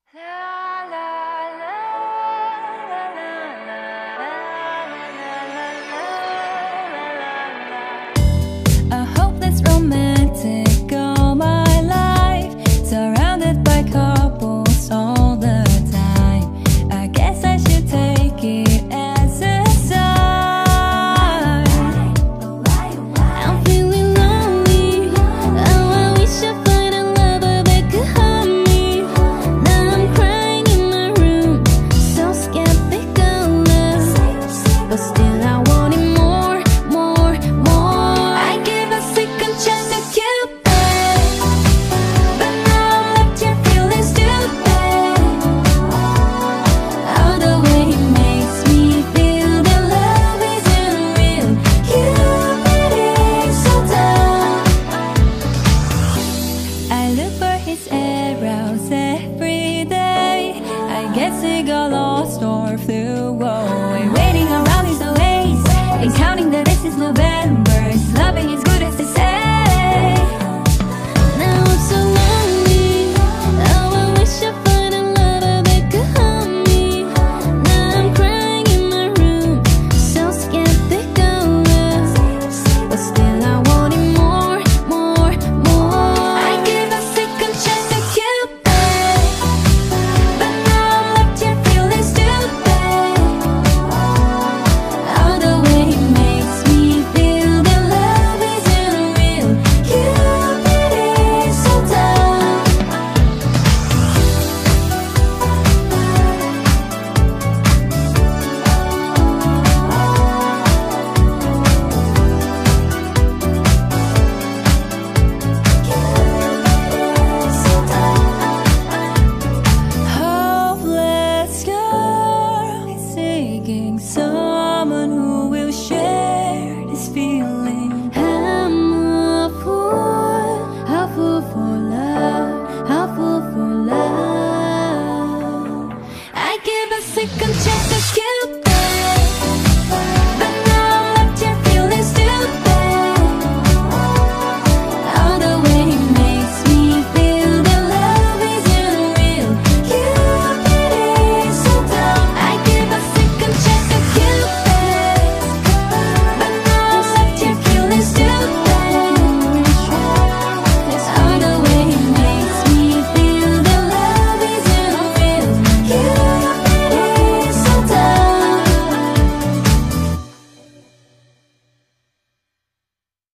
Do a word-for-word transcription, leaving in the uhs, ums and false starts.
A hopeless romantic all my life, surrounded by couples all the time. I guess I should take it as a sign. I'm feeling lonely. Oh, I wish I find a lover that could help me. Now I'm crying in my room, so skeptical, but still I want it more, more, more. I gave a second chance to Cupid, but now I'm left here feeling stupid. All the way he makes me feel that love isn't real. Cupid is so dumb. I look for his arrows every day. I guess he got lost or flew away. Waiting around is a waste, and counting the days is November.